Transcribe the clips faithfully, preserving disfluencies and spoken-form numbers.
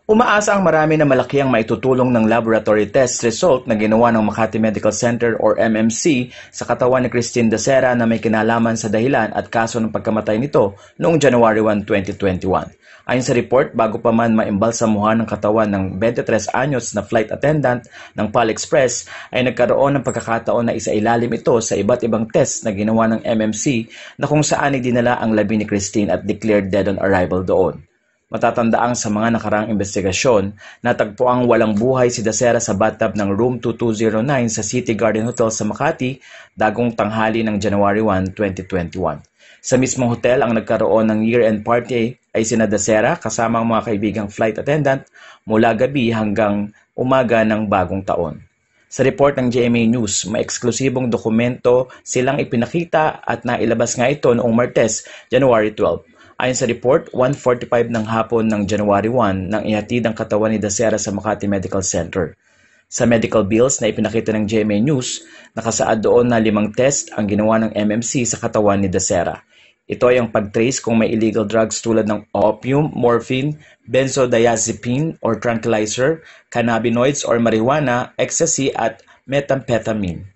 Umaasa ang marami na malaki ang maitutulong ng laboratory test result na ginawa ng Makati Medical Center or M M C sa katawan ni Christine Dacera na may kinalaman sa dahilan at kaso ng pagkamatay nito noong January first, twenty twenty-one. Ayon sa report, bago pa man maimbalsamuhan ng katawan ng twenty-tres anyos na flight attendant ng P A L Express ay nagkaroon ng pagkakataon na isailalim ito sa iba't ibang test na ginawa ng M M C na kung saan ay dinala ang labi ni Christine at declared dead on arrival doon. Matatandaang sa mga nakaraang investigasyon, natagpuang walang buhay si Dacera sa bathtub ng room two two zero nine sa City Garden Hotel sa Makati, dagong tanghali ng January first, twenty twenty-one. Sa mismong hotel ang nagkaroon ng year-end party ay sina Dacera kasama ang mga kaibigang flight attendant mula gabi hanggang umaga ng bagong taon. Sa report ng G M A News, may eksklusibong dokumento silang ipinakita at nailabas nga ito noong Martes, January twelfth. Ayon sa report, one forty-five ng hapon ng January first nang ihatid ang katawan ni Dacera sa Makati Medical Center. Sa medical bills na ipinakita ng G M A News, nakasaad doon na limang test ang ginawa ng M M C sa katawan ni Dacera. Ito ay ang pag-trace kung may illegal drugs tulad ng opium, morphine, benzodiazepine or tranquilizer, cannabinoids or marijuana, ecstasy at methamphetamine.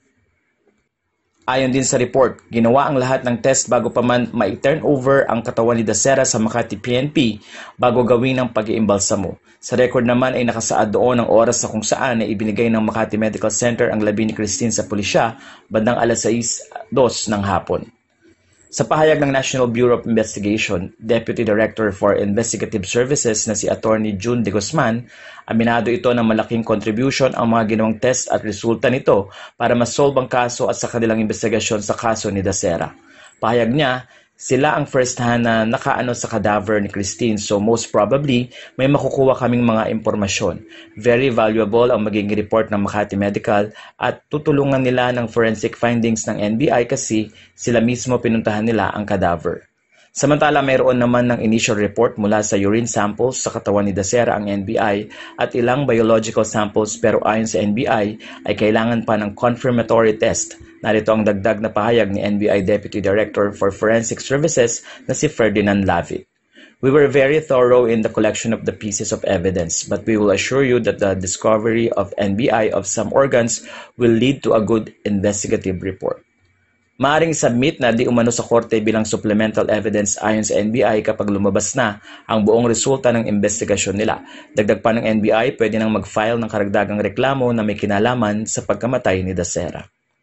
Ayon din sa report, ginawa ang lahat ng test bago pa man ma-turn over ang katawan ni Dacera sa Makati P N P bago gawin ang pag-iimbalsamo. Sa record naman ay nakasaad doon ang oras sa kung saan ay ibinigay ng Makati Medical Center ang labi ni Christine sa pulisya bandang alas sais dos ng hapon. Sa pahayag ng National Bureau of Investigation, Deputy Director for Investigative Services na si Attorney June De Guzman, aminado ito ng malaking contribution ang mga ginawang test at resulta nito para masolve ang kaso at sa kanilang investigasyon sa kaso ni Dacera. Pahayag niya, sila ang first hand na nakaano sa cadaver ni Christine, so most probably may makukuha kaming mga impormasyon. Very valuable ang magiging report ng Makati Medical at tutulungan nila ng forensic findings ng N B I kasi sila mismo pinuntahan nila ang cadaver. Samantala, mayroon naman ng initial report mula sa urine samples sa katawan ni Dacera ang N B I at ilang biological samples pero ayon sa N B I ay kailangan pa ng confirmatory test. Narito ang dagdag na pahayag ni N B I Deputy Director for Forensic Services na si Ferdinand Lavit. We were very thorough in the collection of the pieces of evidence, but we will assure you that the discovery of N B I of some organs will lead to a good investigative report. Maaring submit na di umano sa korte bilang supplemental evidence ayon sa N B I kapag lumabas na ang buong resulta ng investigasyon nila. Dagdag pa ng N B I, pwede nang mag-file ng karagdagang reklamo na may kinalaman sa pagkamatay ni Dacera.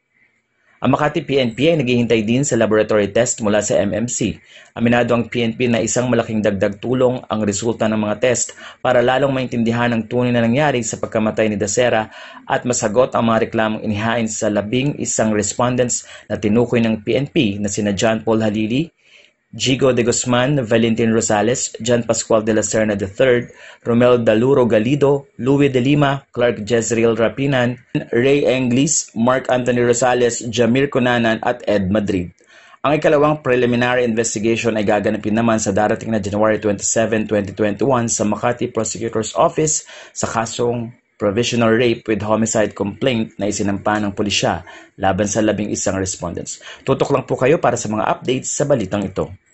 Ang Makati P N P ay naghihintay din sa laboratory test mula sa M M C. Aminado ang P N P na isang malaking dagdag tulong ang resulta ng mga test para lalong maintindihan ang tunay na nangyari sa pagkamatay ni Dacera at masagot ang mga reklamong inihain sa labing isang respondents na tinukoy ng P N P na sina John Paul Halili, Jigo De Guzman, Valentin Rosales, John Pascual de la Serna the third, Romel Daluro Galido, Louis de Lima, Clark Jezreel Rapinan, Ray Englis, Mark Anthony Rosales, Jamir Cunanan at Ed Madrid. Ang ikalawang preliminary investigation ay gaganapin naman sa darating na January twenty-seventh, twenty twenty-one sa Makati Prosecutor's Office sa kasong provisional rape with homicide complaint na isinampa ng pulisya laban sa labing isang respondents. Tutok lang po kayo para sa mga updates sa balitang ito.